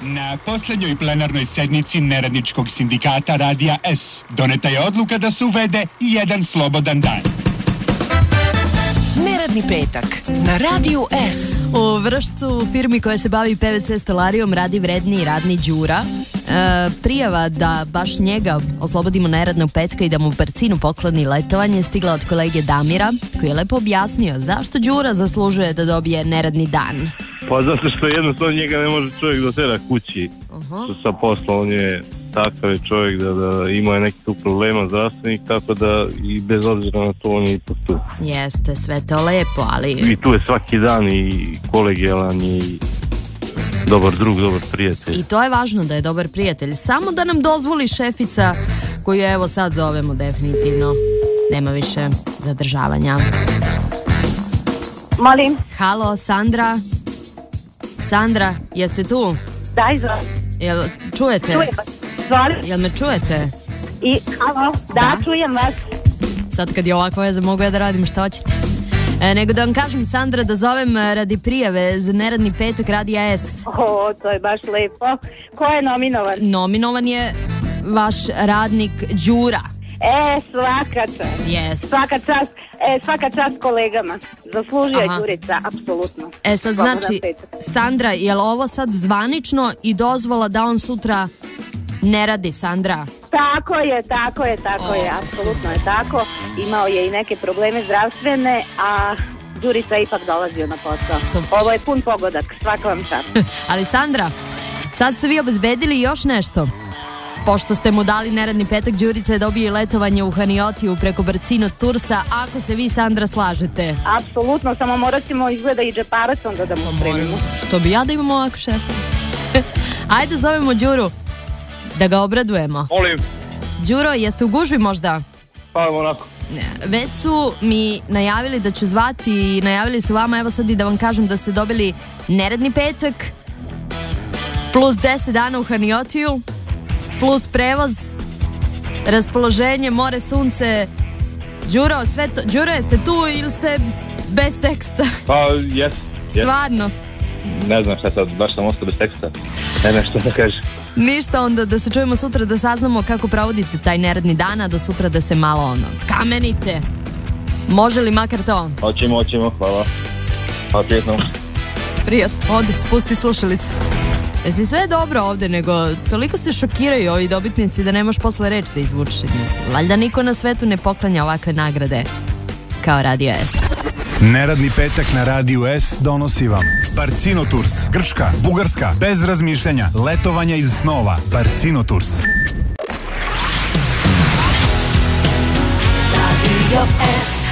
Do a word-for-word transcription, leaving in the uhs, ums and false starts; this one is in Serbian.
Na posljednjoj plenarnoj sednici neradničkog sindikata Radija S doneta je odluka da se uvede jedan slobodan dan. Neradni petak na Radiju S. U Vršcu, u firmi koja se bavi P V C stolarijom, radi vredni radni Đura. E, prijava da baš njega oslobodimo neradnog petka i da mu Barcinu pokloni letovanje stigla od kolege Damira, koji je lepo objasnio zašto Đura zaslužuje da dobije neradni dan. Pa zato što jednostavno njega ne može čovjek dotera kući. Uh-huh. Što sa posla, on je takav je čovjek da, da ima neki tu problema zdravstvenih, tako da i bez obzira na to on je ipak tu. Jeste, sve to lepo, ali... I tu je svaki dan i kolegijalan i dobar drug, dobar prijatelj. I to je važno da je dobar prijatelj. Samo da nam dozvoli šefica, koju evo sad zovemo definitivno. Nema više zadržavanja. Molim. Halo, Sandra? Sandra, jeste tu? Da, izvoli. Jel čujete? Čujem vas. Izvoli. Jel me čujete? I, halo, da, da, čujem vas. Sad kad je ovakva veza mogu ja da radim šta hoćete. E, nego da vam kažem, Sandra, da zovem radi prijave za neradni petak Radija S. O, to je baš lepo. Ko je nominovan? Nominovan je vaš radnik Đura. E, svaka čast. Yes. Svaka čast, e, svaka čast kolegama. Zaslužio je Đurica, apsolutno. E sad Slobodan znači, petak. Sandra, je li ovo sad zvanično i dozvola da on sutra ne radi, Sandra? Tako je, tako je, tako oh. je, apsolutno je tako. Imao je i neke probleme zdravstvene, a Đurica je ipak dolazio na posao. Super. Ovo je pun pogodak, svaka vam čast. Ali Sandra, sad ste vi obezbedili još nešto. Pošto ste mu dali neradni petak, Đurica je dobio letovanje u Haniotiju preko Barcino Toursa, ako se vi, Sandra, slažete. Apsolutno, samo morat ćemo izgleda i džeparac onda da mu spremimo. Što bi ja da imamo ovako šefa? Ajde, zovemo Đuru da ga obradujemo. Molim. Đuro, jeste u gužvi možda? Pa onako. Već su mi najavili da ću zvati i najavili su vama, evo sad i da vam kažem da ste dobili neradni petak plus deset dana u Haniotiju plus prevoz, raspoloženje, more, sunce. Đuro, sve to, Đuro, jeste tu ili ste bez teksta? Pa, jes. Stvarno? Ne znam šta sad, baš sam ostao bez teksta. Ne znam šta da kažem. Ništa, onda da se čujemo sutra da saznamo kako provodite taj neradni dan, a do sutra da se malo ono kamenite. Može li makar to? Hoćemo, hoćemo, hvala. Hvala, prijetno. Prijatno, ode, spusti slušalicu. Jesi sve dobro ovde, nego toliko se šokiraju ovi dobitnici da ne možeš posle reći da izvučeš. Valjda niko na svetu ne poklanja ovakve nagrade kao Radio S. Neradni petak na Radiju S donosi vam Barcino Tours, Grčka, Bugarska, bez razmišljanja, letovanja iz snova. Barcino Tours. Radio S.